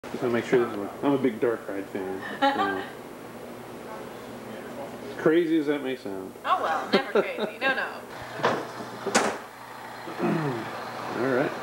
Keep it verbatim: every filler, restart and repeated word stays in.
Just want to make sure this is one. I'm a big dark ride fan. So. Crazy as that may sound. Oh well, never crazy. No, no. All right.